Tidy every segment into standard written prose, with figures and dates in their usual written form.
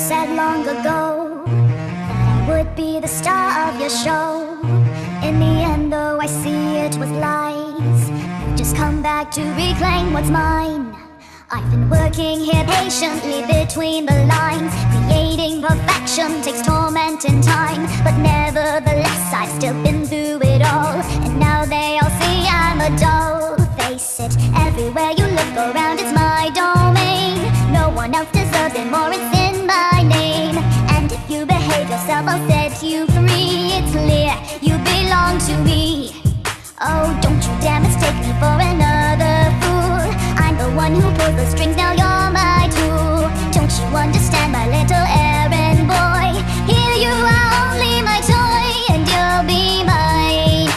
said long ago that I would be the star of your show. In the end, though, I see it was lies. You've just come back to reclaim what's mine. I've been working here patiently between the lines. Creating perfection takes torment and time, but nevertheless, I've still been through it all. And now they all see I'm a doll. Face it, everywhere you look around, it's my domain. No one else deserves it more, it's in my name. And if you behave yourself, I'll set you free. It's clear you belong to me. Oh, don't you dare mistake me for another fool. I'm the one who pulls the strings, now you're my tool. Don't you understand, my little errand boy? Here you are, only my toy, and you'll be mine.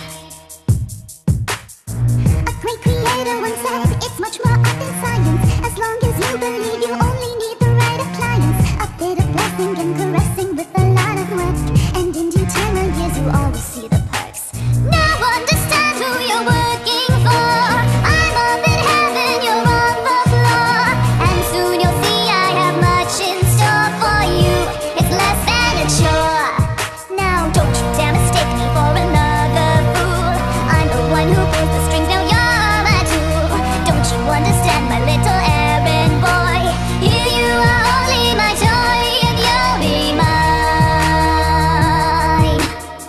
A great creator once said, it's much more art than science. As long as you believe, you only need the right appliance. A bit of blessing and caressing with a lot of work, and in due time of years you always see the perks. Now understand who you're working for. I'm up in heaven, you're on the floor, and soon you'll see I have much in store for you. It's less than a chore. Now don't you dare mistake me for another fool. I'm the one who pulls the strings, now you're my tool. Don't you understand, my little errand boy? Here you are, only my toy, and you'll be mine.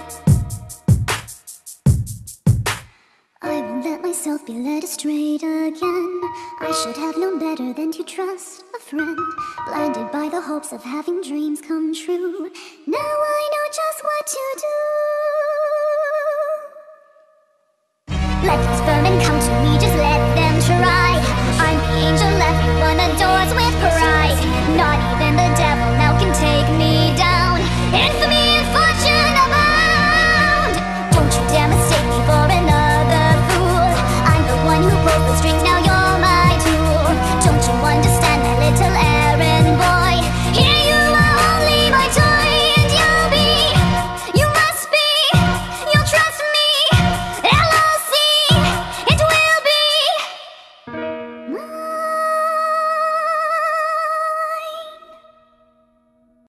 I won't let myself be led astray again. I should have known better than to trust a friend. Blinded by the hopes of having dreams come true. Now I know just what to do. Let these vermin come to